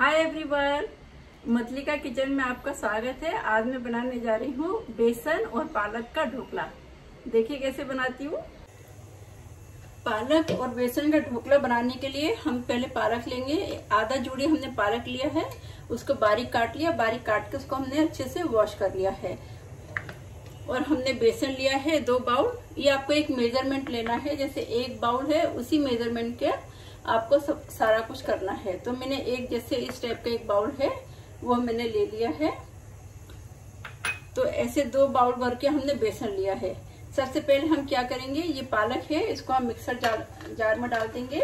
Hi everyone, मधलिका kitchen में आपका स्वागत है। आज मैं बनाने जा रही हूँ बेसन और पालक का ढोकला। देखिए कैसे बनाती हूँ। पालक और बेसन का ढोकला बनाने के लिए हम पहले पालक लेंगे। आधा जूड़ी हमने पालक लिया है, उसको बारीक काट लिया। बारीक काट के उसको हमने अच्छे से वॉश कर लिया है। और हमने बेसन लिया है 2 बाउल। ये आपको एक मेजरमेंट लेना है, जैसे 1 बाउल है उसी मेजरमेंट के आपको सब सारा कुछ करना है। तो मैंने एक जैसे इस टाइप का 1 बाउल है वो मैंने ले लिया है। तो ऐसे 2 बाउल भर के हमने बेसन लिया है। सबसे पहले हम क्या करेंगे, ये पालक है इसको हम मिक्सर जार में डाल देंगे।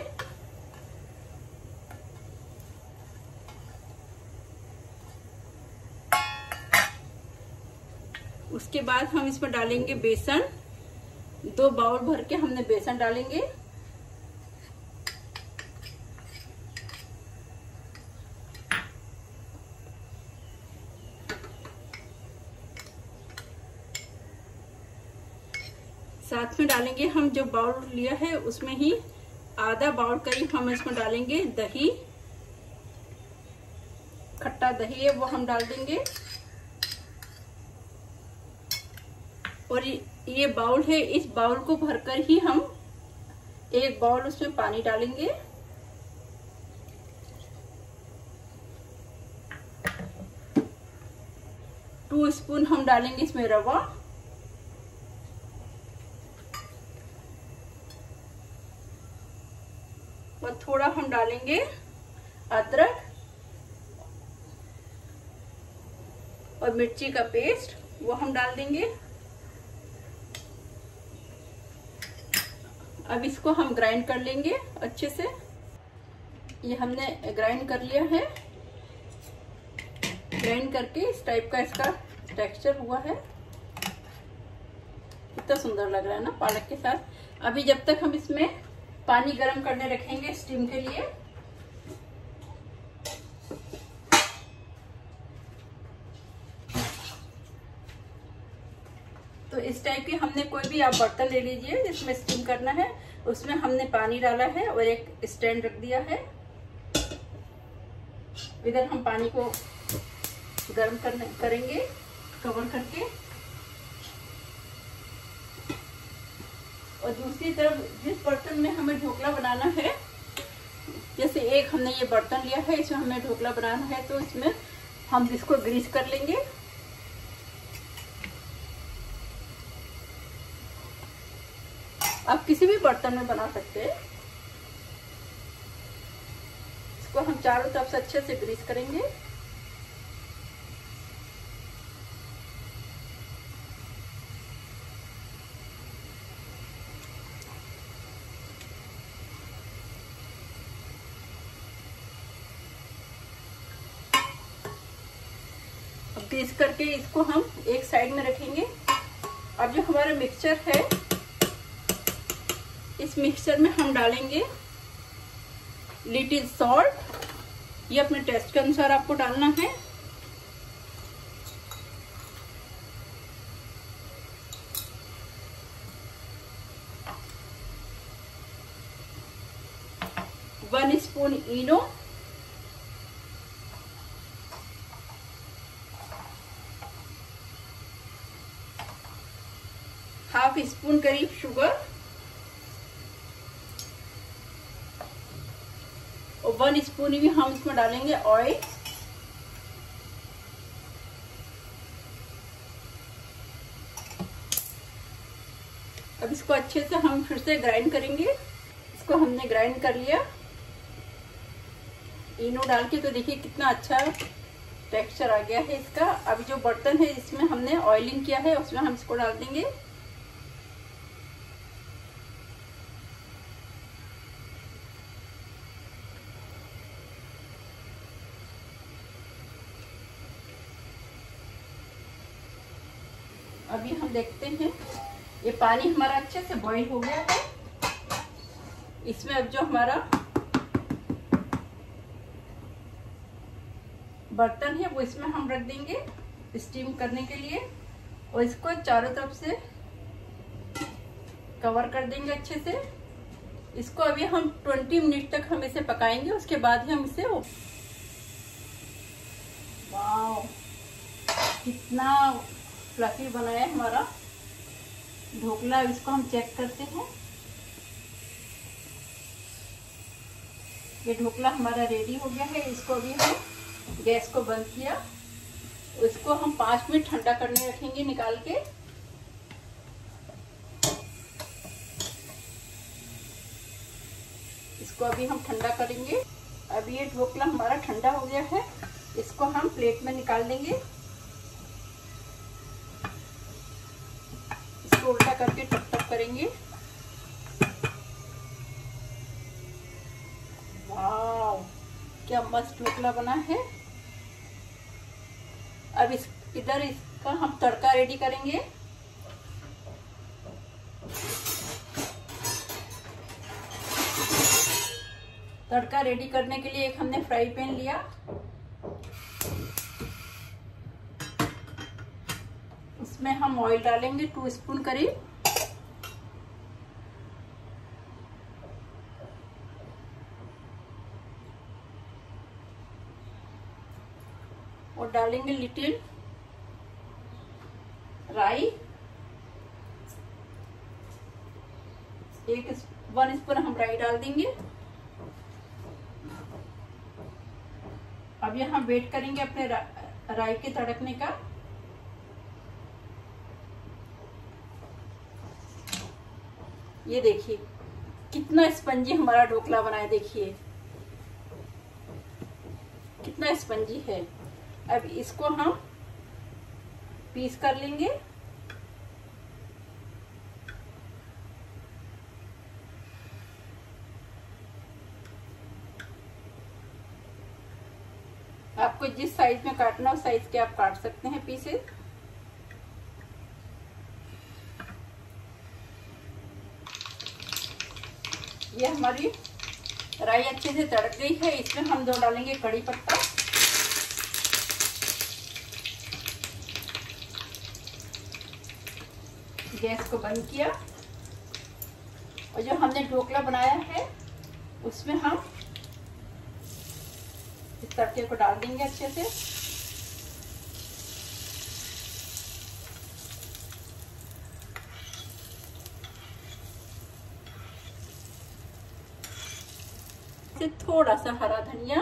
उसके बाद हम इसमें डालेंगे बेसन। 2 बाउल भर के हमने बेसन डालेंगे। साथ में डालेंगे हम जो बाउल लिया है उसमें ही आधा बाउल करीब हम इसमें डालेंगे दही। खट्टा दही है वो हम डाल देंगे। और ये बाउल है, इस बाउल को भरकर ही हम 1 बाउल उसमें पानी डालेंगे। टू स्पून हम डालेंगे इसमें रवा। और थोड़ा हम डालेंगे अदरक और मिर्ची का पेस्ट, वो हम डाल देंगे। अब इसको हम ग्राइंड कर लेंगे अच्छे से। ये हमने ग्राइंड कर लिया है। ग्राइंड करके इस टाइप का इसका टेक्सचर हुआ है। कितना सुंदर लग रहा है ना पालक के साथ। अभी जब तक हम इसमें पानी गर्म करने रखेंगे स्टीम के लिए। तो इस टाइप के हमने कोई भी आप बर्तन ले लीजिए जिसमें स्टीम करना है। उसमें हमने पानी डाला है और एक स्टैंड रख दिया है। इधर हम पानी को गर्म करेंगे कवर करके। और दूसरी तरफ जिस बर्तन में हमें ढोकला बनाना है, जैसे एक हमने ये बर्तन लिया है इसमें हमें ढोकला बनाना है, तो इसमें हम इसको ग्रीस कर लेंगे। आप किसी भी बर्तन में बना सकते हैं। इसको हम चारों तरफ से अच्छे से ग्रीस करेंगे। ग्रीस करके इसको हम एक साइड में रखेंगे। अब जो हमारा मिक्सचर है, इस मिक्सचर में हम डालेंगे लिटिल सॉल्ट। ये अपने टेस्ट के अनुसार आपको डालना है। One spoon Eno. Half spoon करीब शुगर। और 1 स्पून भी हम इसमें डालेंगे ऑयल। अब इसको अच्छे से हम फिर से ग्राइंड करेंगे। इसको हमने ग्राइंड कर लिया इनो डाल के। तो देखिए कितना अच्छा टेक्सचर आ गया है इसका। अब जो बर्तन है इसमें हमने ऑयलिंग किया है उसमें हम इसको डाल देंगे। अभी हम देखते हैं, ये पानी हमारा अच्छे से बॉईल हो गया है। इसमें अब जो हमारा बर्तन है वो इसमें हम रख देंगे स्टीम करने के लिए। और इसको चारों तरफ से कवर कर देंगे अच्छे से। इसको अभी हम 20 मिनट तक हम इसे पकाएंगे, उसके बाद ही हम इसे कितना फ्लफी बना है हमारा ढोकला। इसको हम चेक करते हैं। ये ढोकला हमारा रेडी हो गया है। इसको अभी हम गैस को बंद किया। इसको हम 5 मिनट ठंडा करने रखेंगे निकाल के। इसको अभी हम ठंडा करेंगे। अभी ये ढोकला हमारा ठंडा हो गया है। इसको हम प्लेट में निकाल देंगे। इसको उल्टा करके टप टप करेंगे। वाव, क्या मस्त ढोकला बना है। अब इधर इसका हम तड़का रेडी करेंगे। तड़का रेडी करने के लिए एक हमने फ्राई पैन लिया। इसमें हम ऑयल डालेंगे 2 स्पून करीब। और डालेंगे लिटिल राई। 1 स्पून हम राई डाल देंगे। अब यहाँ वेट करेंगे अपने राई के तड़कने का। ये देखिए कितना स्पंजी हमारा ढोकला बना है। देखिए कितना स्पंजी है। अब इसको हम पीस कर लेंगे। आपको जिस साइज में काटना हो साइज के आप काट सकते हैं पीसेस। ये हमारी राई अच्छे से तड़क गई है। इसमें हम 2 डालेंगे कड़ी पत्ता। गैस को बंद किया और जो हमने ढोकला बनाया है उसमें हम इस तड़के को डाल देंगे अच्छे से। थोड़ा सा हरा धनिया,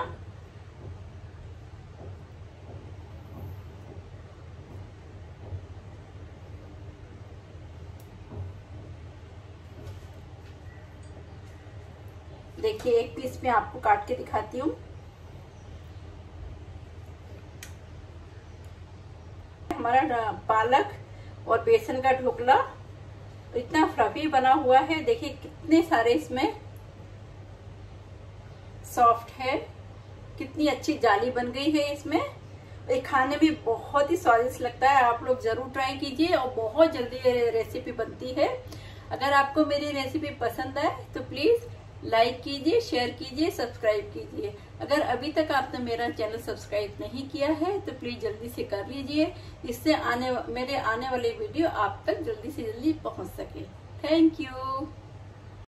देखिए एक पीस में आपको काट के दिखाती हूँ। हमारा पालक और बेसन का ढोकला इतना फ्लफी बना हुआ है। देखिए कितने सारे इसमें सॉफ्ट है, कितनी अच्छी जाली बन गई है इसमें। ये खाने में बहुत ही स्वादिष्ट लगता है। आप लोग जरूर ट्राई कीजिए और बहुत जल्दी ये रेसिपी बनती है। अगर आपको मेरी रेसिपी पसंद आए तो प्लीज लाइक कीजिए, शेयर कीजिए, सब्सक्राइब कीजिए। अगर अभी तक आपने मेरा चैनल सब्सक्राइब नहीं किया है तो प्लीज जल्दी से कर लीजिए। इससे मेरे आने वाले वीडियो आप तक जल्दी से जल्दी पहुंच सके। Thank you.